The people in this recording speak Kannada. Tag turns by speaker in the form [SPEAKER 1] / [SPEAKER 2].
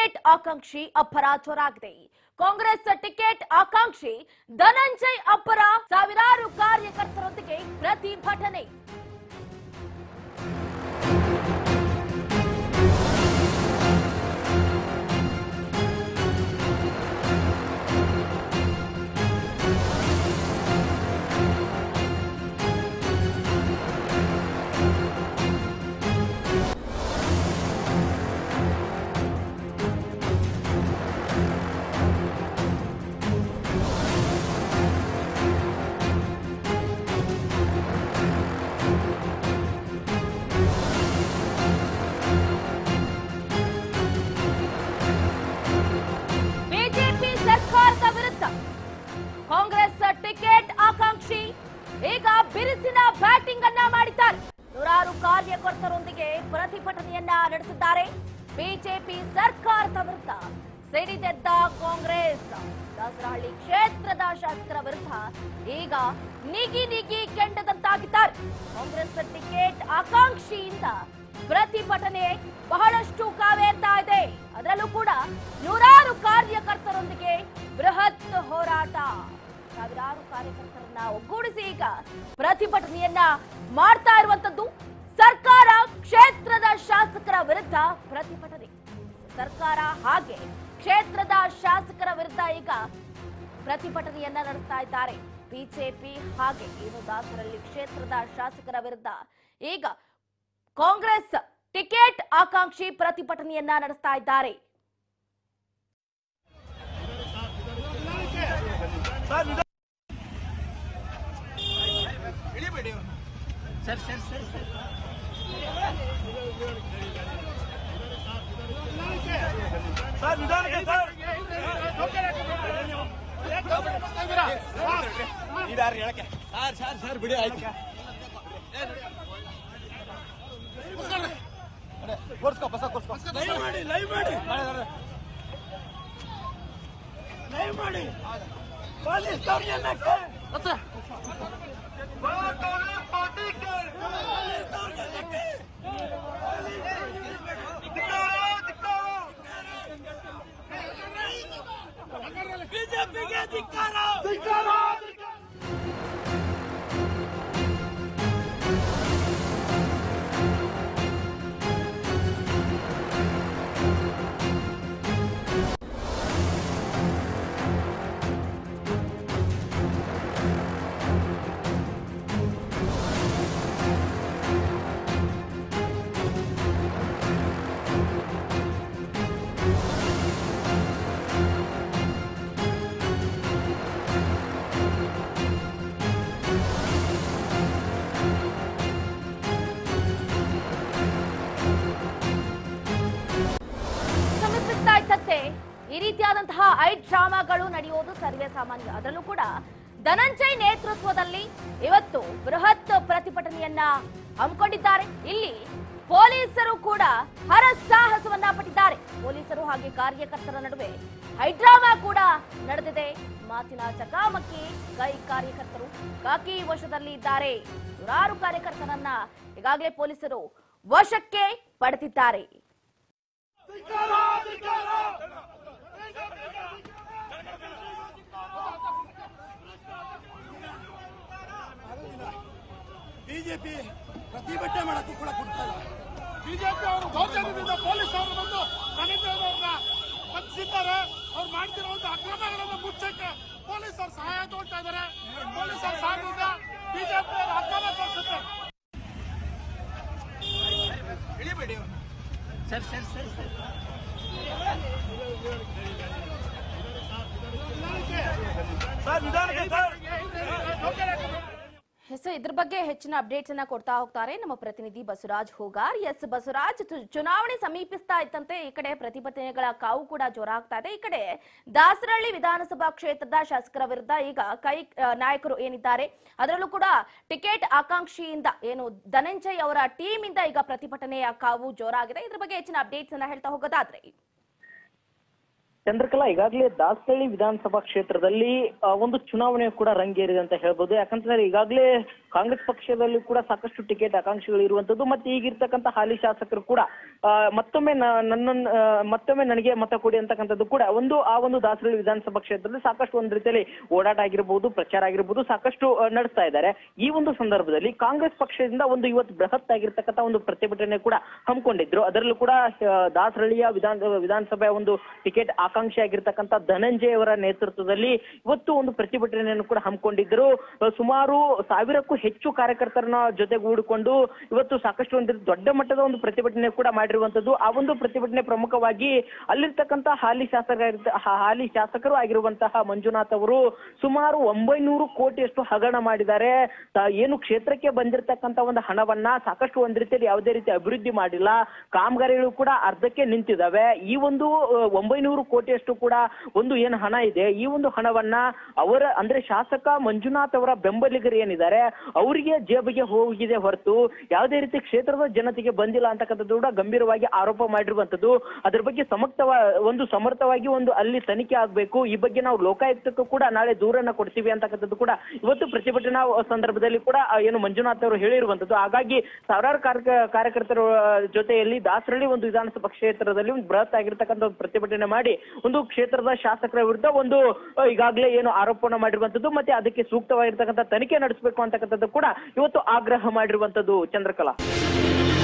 [SPEAKER 1] ಟಿಕೆಟ್ ಆಕಾಂಕ್ಷಿ ಅಬ್ಬರ ಜೋರಾಗಿದೆ. ಕಾಂಗ್ರೆಸ್ ಟಿಕೆಟ್ ಆಕಾಂಕ್ಷಿ ಧನಂಜಯ್ ಅಬ್ಬರ ಸಾವಿರಾರು ಕಾರ್ಯಕರ್ತರೊಂದಿಗೆ ಪ್ರತಿಭಟನೆ. ಬಿಜೆಪಿ ಸರ್ಕಾರದ ವಿರುದ್ಧ ಕಾಂಗ್ರೆಸ್ ಟಿಕೆಟ್ ಆಕಾಂಕ್ಷಿ ಈಗ ಬಿರುಸಿನ ಬ್ಯಾಟಿಂಗ್ ಅನ್ನ ಮಾಡಿದ್ದಾರೆ. ನೂರಾರು ಕಾರ್ಯಕರ್ತರೊಂದಿಗೆ ಪ್ರತಿಭಟನೆಯನ್ನ ನಡೆಸಿದ್ದಾರೆ. ಬಿಜೆಪಿ ಸರ್ಕಾರದ ವಿರುದ್ಧ ಸಿಡಿದೆದ್ದ ಕಾಂಗ್ರೆಸ್ ದಾಸರಹಳ್ಳಿ ಕ್ಷೇತ್ರದ ಶಾಸಕರ ವಿರುದ್ಧ ಈಗ ನಿಗಿ ಕೆಂಡದಂತಾಗಿದ್ದಾರೆ. ಕಾಂಗ್ರೆಸ್ ಟಿಕೆಟ್ ಆಕಾಂಕ್ಷಿಯಿಂದ ಪ್ರತಿಭಟನೆ ಬಹಳಷ್ಟು ಕಾವೇರ್ತಾ ಇದೆ. ಅದರಲ್ಲೂ ಕೂಡ ನೂರಾರು ಕಾರ್ಯಕರ್ತರೊಂದಿಗೆ ಬೃಹತ್ ಹೋರಾಟ. ಸಾವಿರಾರು ಕಾರ್ಯಕರ್ತರನ್ನ ಒಗ್ಗೂಡಿಸಿ ಈಗ ಪ್ರತಿಭಟನೆಯನ್ನ ಮಾಡ್ತಾ ಇರುವಂತದ್ದು. ಸರ್ಕಾರ ಕ್ಷೇತ್ರದ ಶಾಸಕರ ವಿರುದ್ಧ ಪ್ರತಿಭಟನೆ. ಸರ್ಕಾರ ಹಾಗೆ ಕ್ಷೇತ್ರದ ಶಾಸಕರ ವಿರುದ್ಧ ಈಗ ಪ್ರತಿಭಟನೆಯನ್ನ ನಡೆಸ್ತಾ ಇದ್ದಾರೆ. ಬಿಜೆಪಿ ಹಾಗೆ ಏನು ದಾಸರಹಳ್ಳಿ ಕ್ಷೇತ್ರದ ಶಾಸಕರ ವಿರುದ್ಧ ಈಗ ಕಾಂಗ್ರೆಸ್ ಟಿಕೆಟ್ ಆಕಾಂಕ್ಷಿ ಪ್ರತಿಭಟನೆಯನ್ನ ನಡೆಸ್ತಾ ಇದ್ದಾರೆ.
[SPEAKER 2] ಬಿಡಿ ಆಯ್ತು ಕೊಡ್ಸ್ಕೊ ಬಸ ಕೊಡ್ಸ್ಕೊ ಲೈವ್ ಮಾಡಿ ಪೊಲೀಸ್ ಬಿಜೆಪಿಗೆ ಧಿಕ್ಕಾರ. ಈ ರೀತಿಯಾದಂತಹ ಡ್ರಾಮಾಗಳು ನಡೆಯೋದು ಸರ್ವೇ ಸಾಮಾನ್ಯ. ಅದರಲ್ಲೂ ಕೂಡ ಧನಂಜಯ್ ನೇತೃತ್ವದಲ್ಲಿ ಇವತ್ತು ಬೃಹತ್ ಪ್ರತಿಭಟನೆಯನ್ನ ಹಮ್ಮಿಕೊಂಡಿದ್ದಾರೆ. ಇಲ್ಲಿ ಪೊಲೀಸರು ಕೂಡ ಹರಸಾಹಸವನ್ನ ಪಟ್ಟಿದ್ದಾರೆ. ಪೊಲೀಸರು ಹಾಗೆ ಕಾರ್ಯಕರ್ತರ ನಡುವೆ ಹೈಡ್ರಾಮಾ ಕೂಡ ನಡೆದಿದೆ. ಮಾತಿನ ಚಕಾಮಕಿ. ಕಾರ್ಯಕರ್ತರು ಕಾಕಿ ವಶದಲ್ಲಿ ಇದ್ದಾರೆ. ನೂರಾರು ಕಾರ್ಯಕರ್ತರನ್ನ ಈಗಾಗಲೇ ಪೊಲೀಸರು ವಶಕ್ಕೆ ಪಡೆದಿದ್ದಾರೆ.
[SPEAKER 3] ಬಿಜೆಪಿ ಪ್ರತಿಭಟನೆ ಮಾಡಕ್ಕೂ ಕೂಡ ಕೊಡ್ತಾರೆ.
[SPEAKER 4] ಬಿಜೆಪಿ ಅವರು ದೌರ್ಜನ್ಯದಿಂದ ಪೊಲೀಸ್ ಅವರು ಬಂದು ಧನಂಜಯರವ್ರನ್ನ ಬಂಧಿಸಿದ್ದಾರೆ. ಅವ್ರು ಮಾಡ್ತಿರೋ ಒಂದು ಅಕ್ರಮಗಳನ್ನು ಮುಚ್ಚಕ್ಕೆ ಪೊಲೀಸರು ಸಹಾಯ ತಗೊಳ್ತಾ ಇದ್ದಾರೆ. ಪೊಲೀಸರ ಸಹಾಯದಿಂದ ಬಿಜೆಪಿ ಅವರು ಅಕ್ರಮ ತೋರಿಸುತ್ತೆ.
[SPEAKER 2] ಇಳಿಬೇಡಿ ಸರ್ ಸರ್ ಸರ್ ಸರ್
[SPEAKER 1] ಇದ್ರ ಬಗ್ಗೆ ಹೆಚ್ಚಿನ ಅಪ್ಡೇಟ್ಸ್ ಅನ್ನ ಕೊಡ್ತಾ ಹೋಗ್ತಾರೆ ನಮ್ಮ ಪ್ರತಿನಿಧಿ ಬಸವರಾಜ್ ಹೋಗಾರ್. ಎಸ್ ಬಸವರಾಜ್, ಚುನಾವಣೆ ಸಮೀಪಿಸ್ತಾ ಇದ್ದಂತೆ ಈ ಕಡೆ ಪ್ರತಿಭಟನೆಗಳ ಕಾವು ಕೂಡ ಜೋರಾಗ್ತಾ ಇದೆ. ಈ ಕಡೆ ದಾಸರಹಳ್ಳಿ ವಿಧಾನಸಭಾ ಕ್ಷೇತ್ರದ ಶಾಸಕರ ವಿರುದ್ಧ ಈಗ ನಾಯಕರು ಏನಿದ್ದಾರೆ ಅದರಲ್ಲೂ ಕೂಡ ಟಿಕೆಟ್ ಆಕಾಂಕ್ಷಿಯಿಂದ ಏನು ಧನಂಜಯ್ ಅವರ ಟೀಮ್ ಇಂದ ಈಗ ಪ್ರತಿಭಟನೆಯ ಕಾವು ಜೋರಾಗಿದೆ. ಇದ್ರ ಬಗ್ಗೆ ಹೆಚ್ಚಿನ ಅಪ್ಡೇಟ್ಸ್ ಅನ್ನ ಹೇಳ್ತಾ ಹೋಗೋದಾದ್ರೆ
[SPEAKER 5] ಚಂದ್ರಕಲಾ, ಈಗಾಗಲೇ ದಾಸರಳ್ಳಿ ವಿಧಾನಸಭಾ ಕ್ಷೇತ್ರದಲ್ಲಿ ಒಂದು ಚುನಾವಣೆ ಕೂಡ ರಂಗೇರಿದೆ ಅಂತ ಹೇಳ್ಬೋದು. ಯಾಕಂತಂದ್ರೆ ಈಗಾಗಲೇ ಕಾಂಗ್ರೆಸ್ ಪಕ್ಷದಲ್ಲಿ ಕೂಡ ಸಾಕಷ್ಟು ಟಿಕೆಟ್ ಆಕಾಂಕ್ಷಿಗಳು ಇರುವಂತದ್ದು, ಮತ್ತೆ ಈಗಿರ್ತಕ್ಕಂಥ ಹಾಲಿ ಶಾಸಕರು ಕೂಡ ಮತ್ತೊಮ್ಮೆ ನನಗೆ ಮತ ಕೊಡಿ ಅಂತಕ್ಕಂಥದ್ದು ಕೂಡ ಆ ಒಂದು ದಾಸರಳ್ಳಿ ವಿಧಾನಸಭಾ ಕ್ಷೇತ್ರದಲ್ಲಿ ಸಾಕಷ್ಟು ಒಂದು ರೀತಿಯಲ್ಲಿ ಓಡಾಟ ಆಗಿರ್ಬೋದು, ಪ್ರಚಾರ ಆಗಿರ್ಬೋದು, ಸಾಕಷ್ಟು ನಡೆಸ್ತಾ ಇದ್ದಾರೆ. ಈ ಒಂದು ಸಂದರ್ಭದಲ್ಲಿ ಕಾಂಗ್ರೆಸ್ ಪಕ್ಷದಿಂದ ಒಂದು ಇವತ್ತು ಬೃಹತ್ ಆಗಿರ್ತಕ್ಕಂಥ ಒಂದು ಪ್ರತಿಭಟನೆ ಕೂಡ ಹಮ್ಮಿಕೊಂಡಿದ್ರು. ಅದರಲ್ಲೂ ಕೂಡ ದಾಸರಳ್ಳಿಯ ವಿಧಾನಸಭೆಯ ಒಂದು ಟಿಕೆಟ್ ಆಕಾಂಕ್ಷಿ ಆಗಿರ್ತಕ್ಕಂಥ ಧನಂಜಯ ಅವರ ನೇತೃತ್ವದಲ್ಲಿ ಇವತ್ತು ಒಂದು ಪ್ರತಿಭಟನೆಯನ್ನು ಕೂಡ ಹಮ್ಮಿಕೊಂಡಿದ್ದರು. ಸುಮಾರು 1000ಕ್ಕೂ ಹೆಚ್ಚು ಕಾರ್ಯಕರ್ತರನ್ನ ಜೊತೆಗೂಡಿಕೊಂಡು ಇವತ್ತು ಸಾಕಷ್ಟು ಒಂದು ದೊಡ್ಡ ಮಟ್ಟದ ಒಂದು ಪ್ರತಿಭಟನೆ ಕೂಡ ಮಾಡಿರುವಂತದ್ದು. ಆ ಒಂದು ಪ್ರತಿಭಟನೆ ಪ್ರಮುಖವಾಗಿ ಅಲ್ಲಿರ್ತಕ್ಕಂಥ ಹಾಲಿ ಶಾಸಕರು ಆಗಿರುವಂತಹ ಮಂಜುನಾಥ್ ಅವರು ಸುಮಾರು 900 ಕೋಟಿಯಷ್ಟು ಹಗರಣ ಮಾಡಿದ್ದಾರೆ. ಏನು ಕ್ಷೇತ್ರಕ್ಕೆ ಬಂದಿರತಕ್ಕಂತ ಒಂದು ಹಣವನ್ನ ಸಾಕಷ್ಟು ಒಂದ್ ರೀತಿಯಲ್ಲಿ ಯಾವುದೇ ರೀತಿ ಅಭಿವೃದ್ಧಿ ಮಾಡಿಲ್ಲ, ಕಾಮಗಾರಿಗಳು ಕೂಡ ಅರ್ಧಕ್ಕೆ ನಿಂತಿದ್ದಾವೆ. ಈ ಒಂದು 900 ಕೋಟಿಯಷ್ಟು ಕೂಡ ಒಂದು ಏನು ಹಣ ಇದೆ, ಈ ಒಂದು ಹಣವನ್ನ ಅಂದ್ರೆ ಶಾಸಕ ಮಂಜುನಾಥ್ ಅವರ ಬೆಂಬಲಿಗರು ಏನಿದ್ದಾರೆ ಅವರಿಗೆ ಜೇಬಿಗೆ ಹೋಗಿದೆ ಹೊರತು ಯಾವುದೇ ರೀತಿ ಕ್ಷೇತ್ರದ ಜನತೆಗೆ ಬಂದಿಲ್ಲ ಅಂತಕ್ಕಂಥದ್ದು ಕೂಡ ಗಂಭೀರವಾಗಿ ಆರೋಪ ಮಾಡಿರುವಂತದ್ದು. ಅದ್ರ ಬಗ್ಗೆ ಸಮರ್ಥವಾಗಿ ಒಂದು ಅಲ್ಲಿ ತನಿಖೆ ಆಗ್ಬೇಕು. ಈ ಬಗ್ಗೆ ನಾವು ಲೋಕಾಯುಕ್ತಕ್ಕೂ ಕೂಡ ನಾಳೆ ದೂರನ್ನ ಕೊಡ್ತೀವಿ ಅಂತಕ್ಕಂಥದ್ದು ಕೂಡ ಇವತ್ತು ಪ್ರತಿಭಟನಾ ಸಂದರ್ಭದಲ್ಲಿ ಕೂಡ ಏನು ಮಂಜುನಾಥ್ ಅವರು ಹೇಳಿರುವಂತದ್ದು. ಹಾಗಾಗಿ ಸಾವಿರಾರು ಕಾರ್ಯಕರ್ತರ ಜೊತೆಯಲ್ಲಿ ದಾಸರಳ್ಳಿ ಒಂದು ವಿಧಾನಸಭಾ ಕ್ಷೇತ್ರದಲ್ಲಿ ಒಂದು ಬೃಹತ್ ಆಗಿರ್ತಕ್ಕಂಥ ಒಂದು ಪ್ರತಿಭಟನೆ ಮಾಡಿ ಒಂದು ಕ್ಷೇತ್ರದ ಶಾಸಕರ ವಿರುದ್ಧ ಒಂದು ಈಗಾಗಲೇ ಏನು ಆರೋಪನ ಮಾಡಿರುವಂತದ್ದು, ಮತ್ತೆ ಅದಕ್ಕೆ ಸೂಕ್ತವಾಗಿರ್ತಕ್ಕಂಥ ತನಿಖೆ ನಡೆಸಬೇಕು ಅಂತಕ್ಕಂಥದ್ದು ಕೂಡ ಇವತ್ತು ಆಗ್ರಹ ಮಾಡಿರುವಂತದ್ದು. ಚಂದ್ರಕಲಾ.